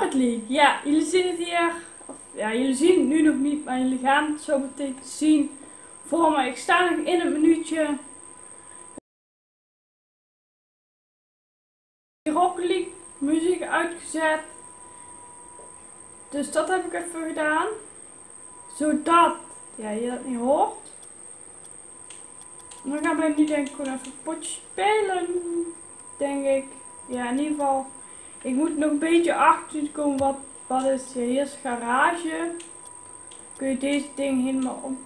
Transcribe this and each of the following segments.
Rocket League. Ja, jullie zien het hier. Of, ja, jullie zien het nu nog niet, maar jullie gaan het zo meteen zien. Voor me, ik sta nog in het minuutje. Rocket League muziek uitgezet. Dus dat heb ik even gedaan. Zodat je dat niet hoort. Dan gaan wij nu denk ik gewoon even een potje spelen. Denk ik. Ja, in ieder geval. Ik moet nog een beetje achter komen wat is hier. Hier is garage. Kun je deze ding helemaal om.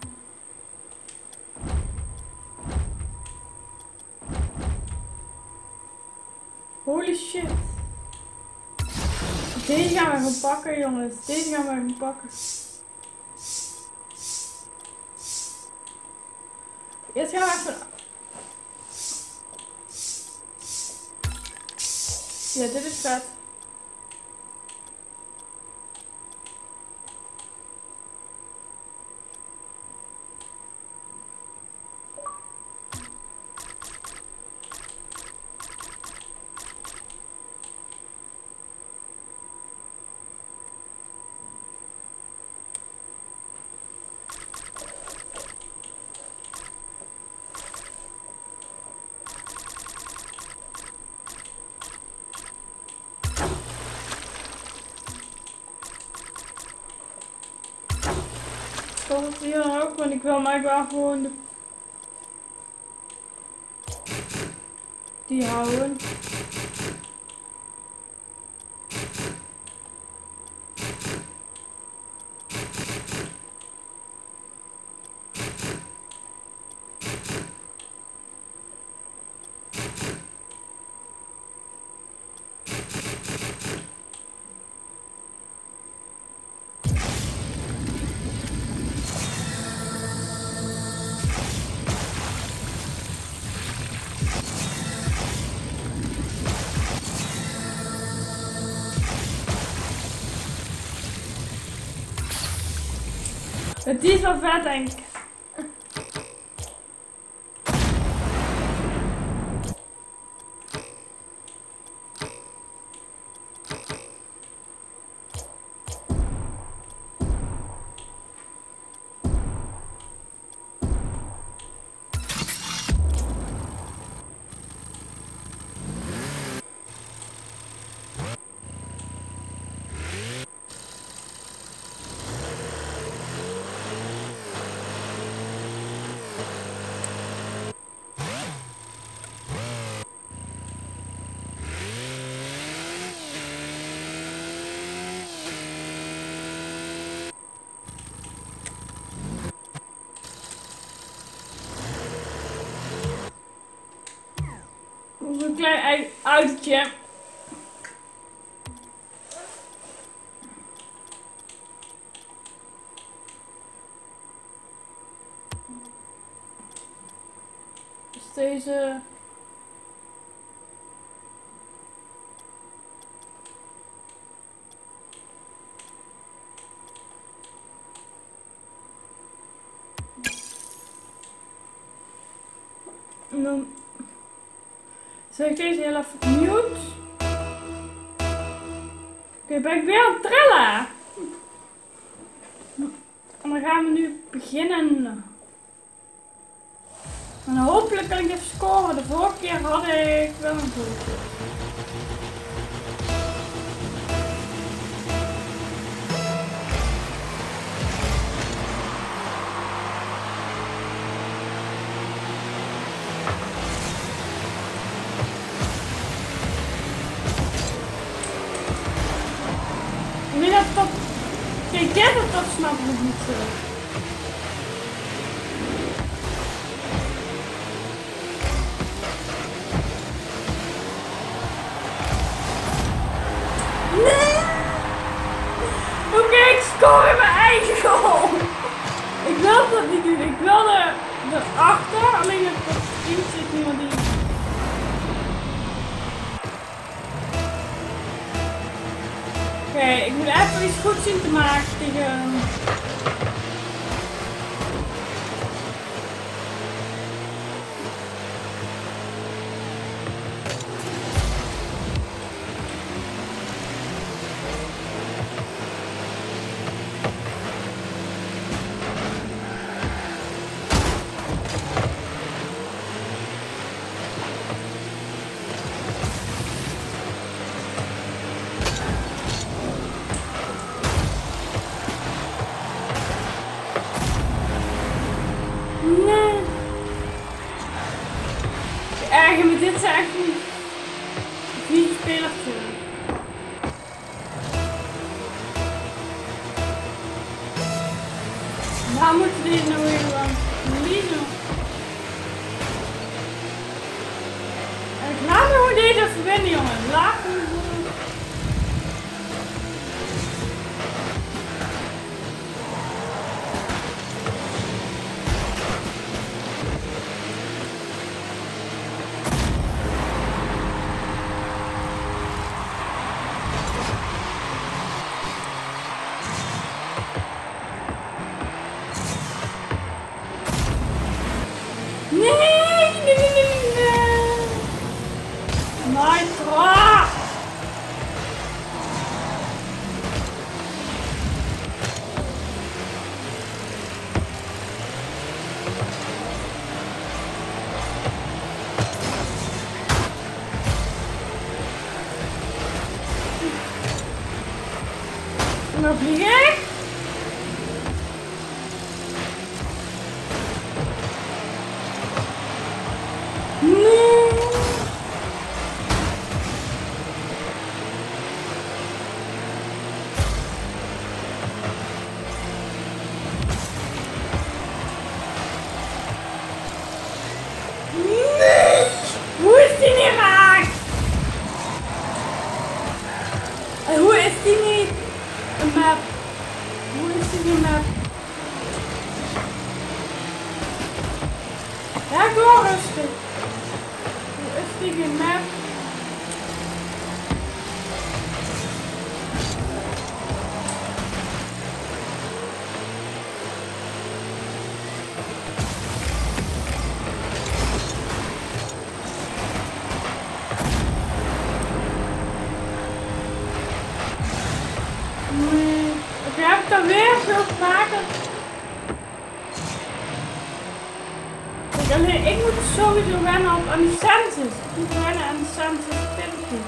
Holy shit. Deze gaan we gaan pakken, jongens. Deze gaan we gaan pakken. Eerst gaan we even. Ja, dit is vet. Dat hier ook, want ik wil mij wel gewoon die houden. Het is wel vet, denk ik. Zo'n klein autootje. Dus deze. En dan zet ik deze heel even mute. Oké, ben ik weer aan het trillen. En dan gaan we nu beginnen. En hopelijk kan ik even scoren. De vorige keer had ik wel een goede. Ik denk dat snap ik niet zo. Nee! Oké, ik score in mijn eigen goal. Ik wil dat niet doen. Ik wilde erachter, alleen het team zit niemand die. Oké, ik moet even iets goed zien te maken tegen. erger me, dit zijn echt vier spelertjes. Waar moeten we dit nou weer aan verliezen? Ik laat me gewoon deze even winnen, jongen. Laat me gewoon. Nou vliegen. Hoe is die niet raakt? En hoe is die niet een map? Hoe is die niet map? Ja, ik wil rustig. Hoe is die geen map? Ik heb het alweer veel te maken. Alleen ik moet sowieso wennen aan die senses. Ik moet wennen aan de sensitivity.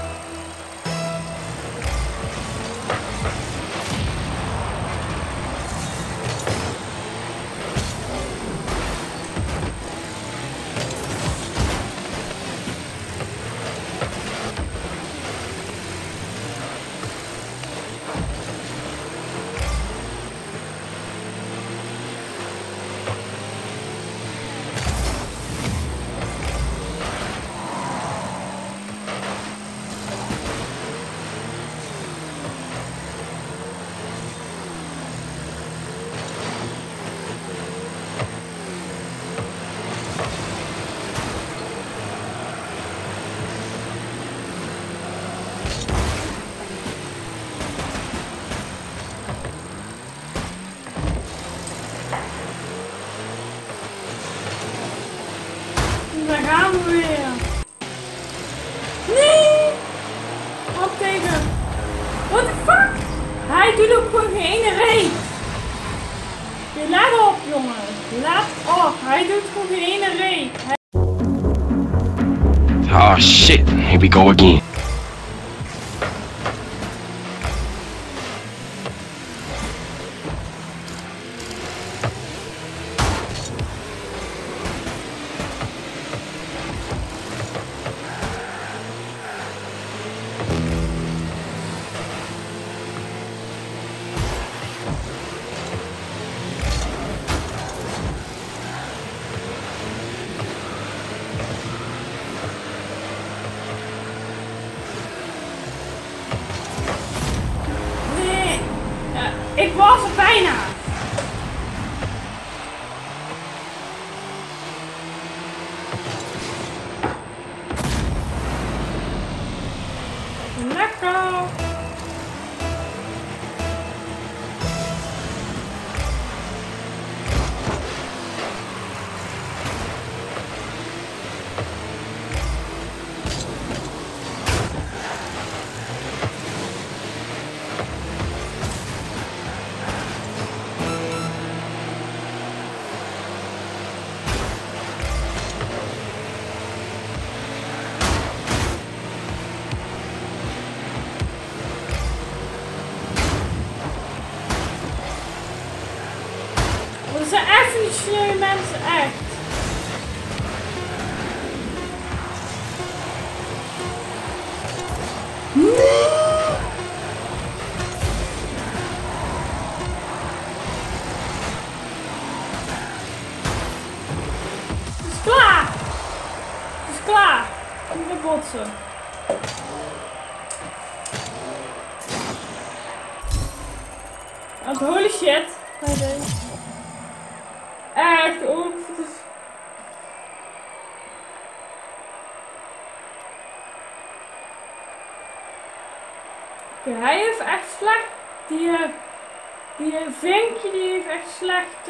Daar gaan we weer. Nee! Wat tegen? What the fuck? Hij doet ook gewoon geen ene reet. Je let op, jongen. Let op. Hij doet gewoon geen ene reet. Oh shit, here we go again. Ik was er bijna. Lekker. Dat zijn echt niet sneu mensen, echt. Hopla! Niet meer botsen. Want holy shit. Echt, oh, het is... Oké, hij heeft echt slecht. Die vinkje die heeft echt slecht.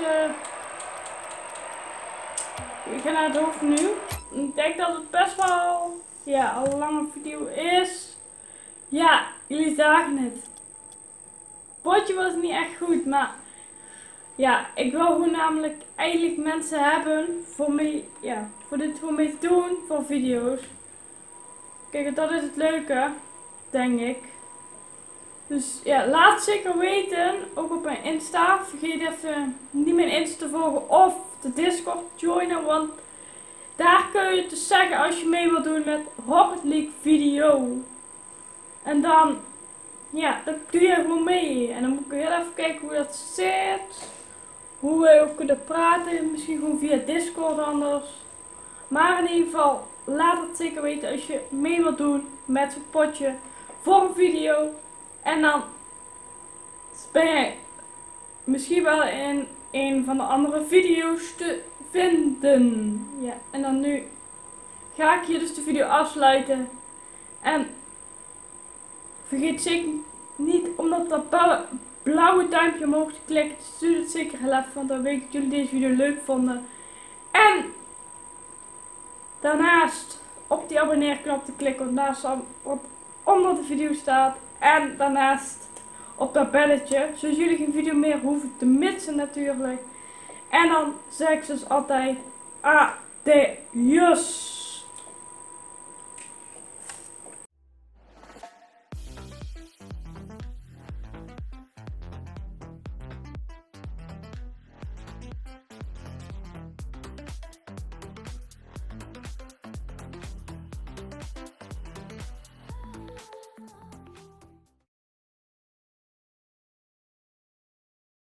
Ik ga naar het hoofdmenu. Ik denk dat het best wel een lange video is. Ja, jullie zagen het. Het potje was niet echt goed, maar ja, ik wil gewoon namelijk eigenlijk mensen hebben voor mij, voor dit voor mij te doen voor video's. Kijk, dat is het leuke, denk ik. Dus ja, laat zeker weten, ook op mijn Insta. Vergeet even niet mijn Insta te volgen of de Discord joinen, want daar kun je dus zeggen als je mee wilt doen met Rocket League video. En dan, dan doe je gewoon mee. En dan moet ik heel even kijken hoe dat zit. Hoe we ook kunnen praten, misschien gewoon via Discord anders. Maar in ieder geval, laat het zeker weten als je mee wilt doen met zo'n potje voor een video. En dan ben je misschien wel in een van de andere video's te vinden. Ja, en dan nu ga ik hier dus de video afsluiten. En vergeet zeker niet om op dat blauwe duimpje omhoog te klikken. Stuur het zeker heel even, want dan weet ik dat jullie deze video leuk vonden. En daarnaast op die abonneerknop te klikken, want daar staat wat onder de video staat. En daarnaast op dat belletje, zodat jullie geen video meer hoeven te missen natuurlijk. En dan zeg ik zoals altijd, adios.